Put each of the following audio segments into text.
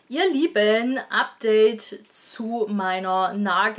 Ihr Lieben, Update zu meiner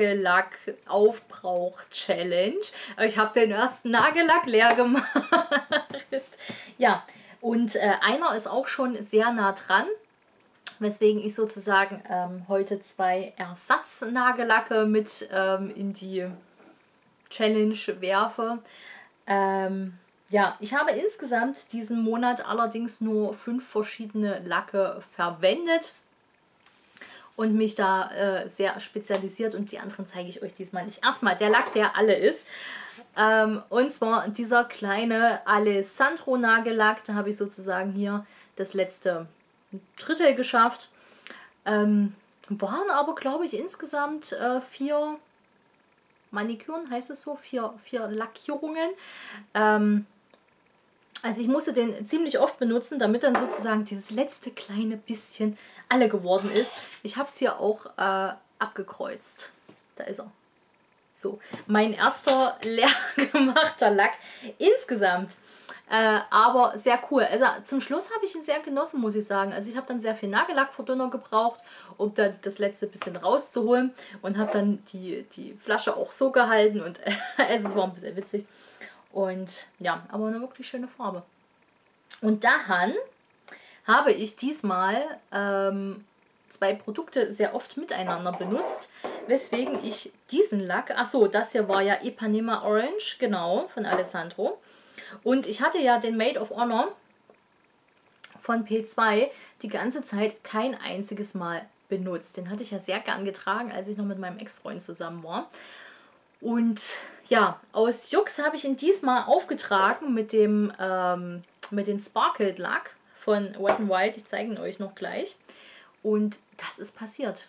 Nagellack-Aufbrauch-Challenge. Ich habe den ersten Nagellack leer gemacht. Ja, und einer ist auch schon sehr nah dran, weswegen ich sozusagen heute 2 Ersatznagellacke mit in die Challenge werfe. Ja, ich habe insgesamt diesen Monat allerdings nur 5 verschiedene Lacke verwendet und mich da sehr spezialisiert, und die anderen zeige ich euch diesmal nicht. Erstmal der Lack, der alle ist. Und zwar dieser kleine Alessandro Nagellack. Da habe ich sozusagen hier das letzte Drittel geschafft. Waren aber, glaube ich, insgesamt 4 Maniküren, heißt es so, 4 Lackierungen. Also ich musste den ziemlich oft benutzen, damit dann sozusagen dieses letzte kleine bisschen alle geworden ist. Ich habe es hier auch abgekreuzt. Da ist er. So, mein erster leer gemachter Lack insgesamt. Aber sehr cool. Also zum Schluss habe ich ihn sehr genossen, muss ich sagen. Also ich habe dann sehr viel Nagellackverdünner gebraucht, um da das letzte bisschen rauszuholen. Und habe dann die Flasche auch so gehalten. Und es war ein bisschen witzig. Und ja, aber eine wirklich schöne Farbe. Und dann habe ich diesmal 2 Produkte sehr oft miteinander benutzt, weswegen ich diesen Lack, achso, das hier war ja Ipanema Orange, genau, von Alessandro. Und ich hatte ja den Maid of Honor von P2 die ganze Zeit kein einziges Mal benutzt. Den hatte ich ja sehr gern getragen, als ich noch mit meinem Ex-Freund zusammen war. Und ja, aus Jux habe ich ihn diesmal aufgetragen mit dem Sparkled Lack von Wet n Wild. Ich zeige ihn euch noch gleich. Und das ist passiert.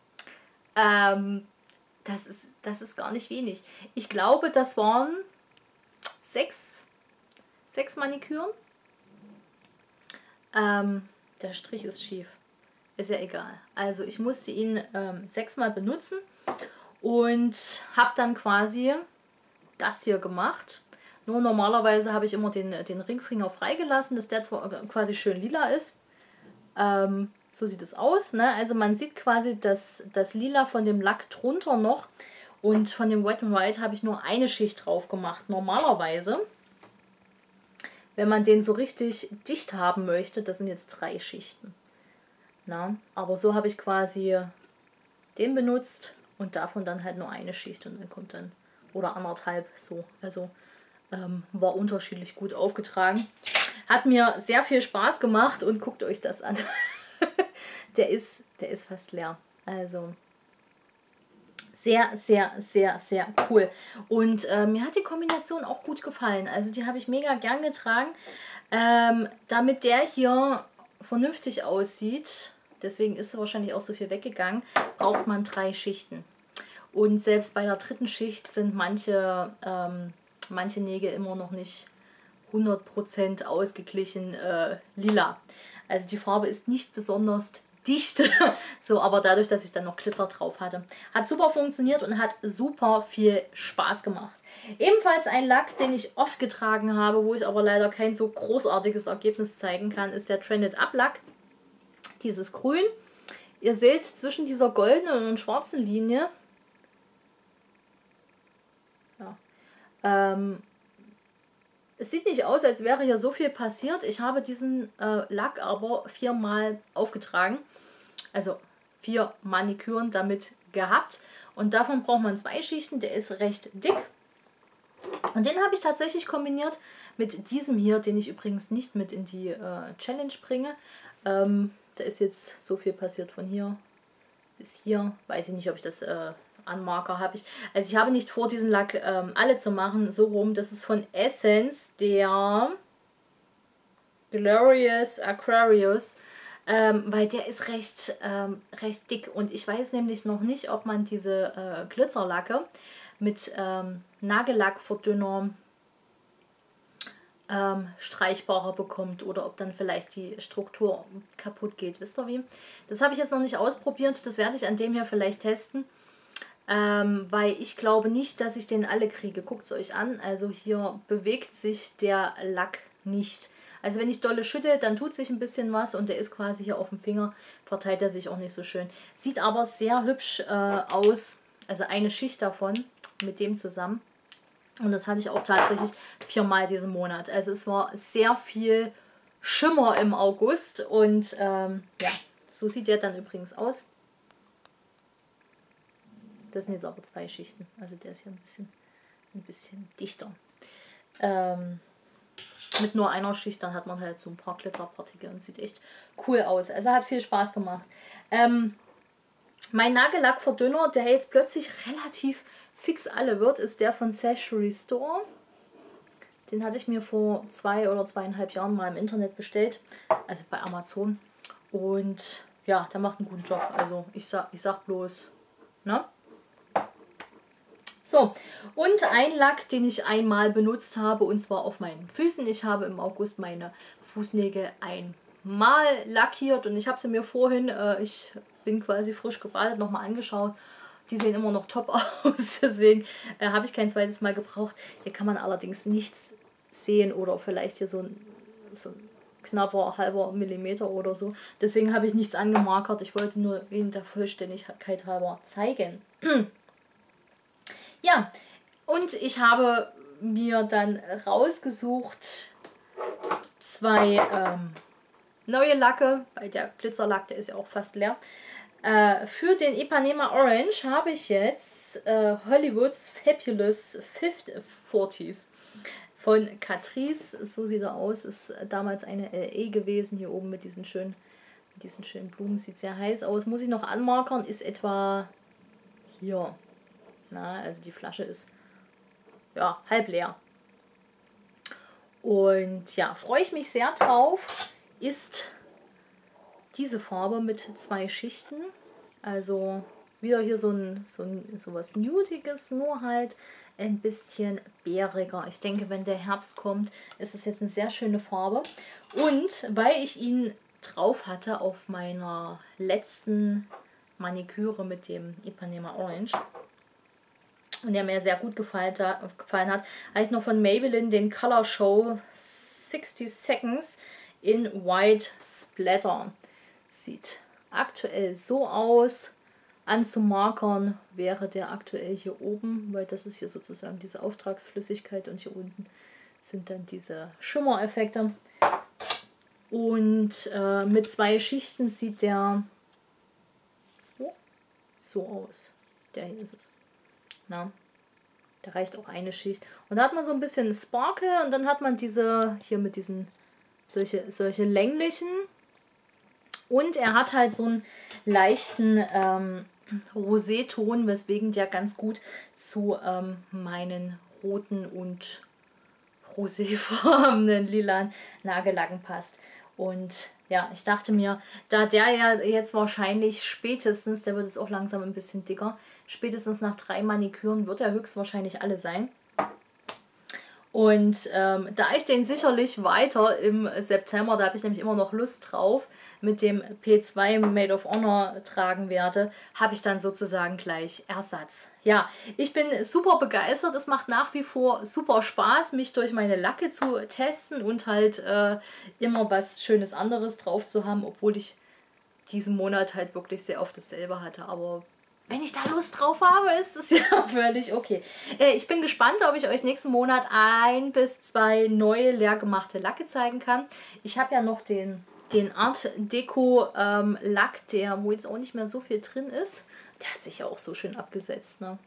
Das ist gar nicht wenig. Ich glaube, das waren 6 Maniküren. Der Strich ist schief. Ist ja egal. Also ich musste ihn 6 Mal benutzen. Und habe dann quasi das hier gemacht. Nur normalerweise habe ich immer den Ringfinger freigelassen, dass der zwar quasi schön lila ist. So sieht es aus. Ne? Also man sieht quasi das Lila von dem Lack drunter noch. Und von dem Wet n Wild habe ich nur eine Schicht drauf gemacht. Normalerweise, wenn man den so richtig dicht haben möchte, das sind jetzt 3 Schichten. Na? Aber so habe ich quasi den benutzt. Und davon dann halt nur eine Schicht und dann kommt dann, oder 1,5 so. Also war unterschiedlich gut aufgetragen. Hat mir sehr viel Spaß gemacht und guckt euch das an. der ist fast leer. Also sehr, sehr, sehr, sehr cool. Und mir hat die Kombination auch gut gefallen. Also die habe ich mega gern getragen. Damit der hier vernünftig aussieht, deswegen ist wahrscheinlich auch so viel weggegangen, braucht man 3 Schichten. Und selbst bei der 3. Schicht sind manche Nägel immer noch nicht 100% ausgeglichen lila. Also die Farbe ist nicht besonders dicht, so, aber dadurch, dass ich dann noch Glitzer drauf hatte. Hat super funktioniert und hat super viel Spaß gemacht. Ebenfalls ein Lack, den ich oft getragen habe, wo ich aber leider kein so großartiges Ergebnis zeigen kann, ist der Trended Up Lack. Dieses Grün. Ihr seht zwischen dieser goldenen und schwarzen Linie, ja, es sieht nicht aus, als wäre hier so viel passiert. Ich habe diesen Lack aber 4 Mal aufgetragen. Also 4 Maniküren damit gehabt. Und davon braucht man 2 Schichten. Der ist recht dick. Und den habe ich tatsächlich kombiniert mit diesem hier, den ich übrigens nicht mit in die Challenge bringe. Da ist jetzt so viel passiert von hier bis hier. Weiß ich nicht, ob ich das Anmarker habe. Also ich habe nicht vor, diesen Lack alle zu machen. So rum. Das ist von Essence, der Glorious Aquarius. Weil der ist recht dick. Und ich weiß nämlich noch nicht, ob man diese Glitzerlacke mit Nagellackverdünner streichbarer bekommt oder ob dann vielleicht die Struktur kaputt geht. Wisst ihr wie? Das habe ich jetzt noch nicht ausprobiert. Das werde ich an dem hier vielleicht testen. Weil ich glaube nicht, dass ich den alle kriege. Guckt es euch an. Also hier bewegt sich der Lack nicht. Also wenn ich dolle schütte, dann tut sich ein bisschen was und der ist quasi hier auf dem Finger, verteilt er sich auch nicht so schön. Sieht aber sehr hübsch aus, also eine Schicht davon mit dem zusammen. Und das hatte ich auch tatsächlich 4-mal diesen Monat. Also es war sehr viel Schimmer im August und ja, so sieht der dann übrigens aus. Das sind jetzt aber 2 Schichten, also der ist hier ein bisschen dichter. Mit nur einer Schicht, dann hat man halt so ein paar Glitzerpartikel und sieht echt cool aus. Also hat viel Spaß gemacht. Mein Nagellackverdünner, der jetzt plötzlich relativ fix alle wird, ist der von Sash Restore. Den hatte ich mir vor 2 oder 2,5 Jahren mal im Internet bestellt, also bei Amazon. Und ja, der macht einen guten Job. Also ich sag bloß, ne? So, und ein Lack, den ich einmal benutzt habe, und zwar auf meinen Füßen. Ich habe im August meine Fußnägel einmal lackiert und ich habe sie mir vorhin, ich bin quasi frisch gebadet, nochmal angeschaut. Die sehen immer noch top aus, deswegen habe ich kein zweites Mal gebraucht. Hier kann man allerdings nichts sehen oder vielleicht hier so ein knapper halber Millimeter oder so. Deswegen habe ich nichts angemarkert. Ich wollte nur Ihnen der Vollständigkeit halber zeigen. Ja, und ich habe mir dann rausgesucht 2 neue Lacke, weil der Glitzerlack, der ist ja auch fast leer. Für den Ipanema Orange habe ich jetzt Hollywoods Fabulous 40s von Catrice. So sieht er aus, ist damals eine LE gewesen, hier oben mit diesen schönen Blumen, sieht sehr heiß aus. Muss ich noch anmarkern, ist etwa hier. Na, also die Flasche ist ja halb leer. Und ja, freue ich mich sehr drauf, ist diese Farbe mit 2 Schichten. Also wieder hier so was Nudiges, nur halt ein bisschen bäriger. Ich denke, wenn der Herbst kommt, ist es jetzt eine sehr schöne Farbe. Und weil ich ihn drauf hatte auf meiner letzten Maniküre mit dem Ipanema Orange, und der mir sehr gut gefallen hat, habe ich noch von Maybelline den Color Show 60 Seconds in White Splatter. Sieht aktuell so aus. Anzumarkern wäre der aktuell hier oben, weil das ist hier sozusagen diese Auftragsflüssigkeit und hier unten sind dann diese Schimmereffekte. Und mit 2 Schichten sieht der so aus. Der hier ist es. Na, da reicht auch eine Schicht. Und da hat man so ein bisschen Sparkle und dann hat man diese hier mit diesen solche länglichen. Und er hat halt so einen leichten Rosé-Ton, weswegen der ganz gut zu meinen roten und roséfarbenen lilan Nagellacken passt. Und ja, ich dachte mir, da der ja jetzt wahrscheinlich spätestens, der wird jetzt auch langsam ein bisschen dicker, spätestens nach 3 Maniküren wird er höchstwahrscheinlich alle sein. Und da ich den sicherlich weiter im September, da habe ich nämlich immer noch Lust drauf, mit dem P2 Maid of Honor tragen werde, habe ich dann sozusagen gleich Ersatz. Ja, ich bin super begeistert. Es macht nach wie vor super Spaß, mich durch meine Lacke zu testen und halt immer was Schönes anderes drauf zu haben, obwohl ich diesen Monat halt wirklich sehr oft dasselbe hatte. Aber wenn ich da Lust drauf habe, ist es ja völlig okay. Ich bin gespannt, ob ich euch nächsten Monat 1 bis 2 neue leer gemachte Lacke zeigen kann. Ich habe ja noch den Art Deco Lack, wo jetzt auch nicht mehr so viel drin ist. Der hat sich ja auch so schön abgesetzt, ne?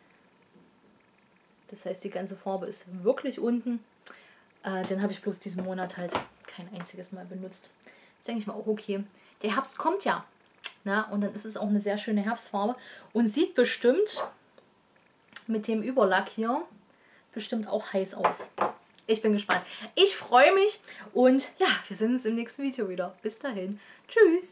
Das heißt, die ganze Farbe ist wirklich unten. Den habe ich bloß diesen Monat halt kein einziges Mal benutzt. Das denke ich mal auch okay. Der Herbst kommt ja. Na, und dann ist es auch eine sehr schöne Herbstfarbe und sieht bestimmt mit dem Überlack hier bestimmt auch heiß aus. Ich bin gespannt. Ich freue mich und ja, wir sehen uns im nächsten Video wieder. Bis dahin. Tschüss.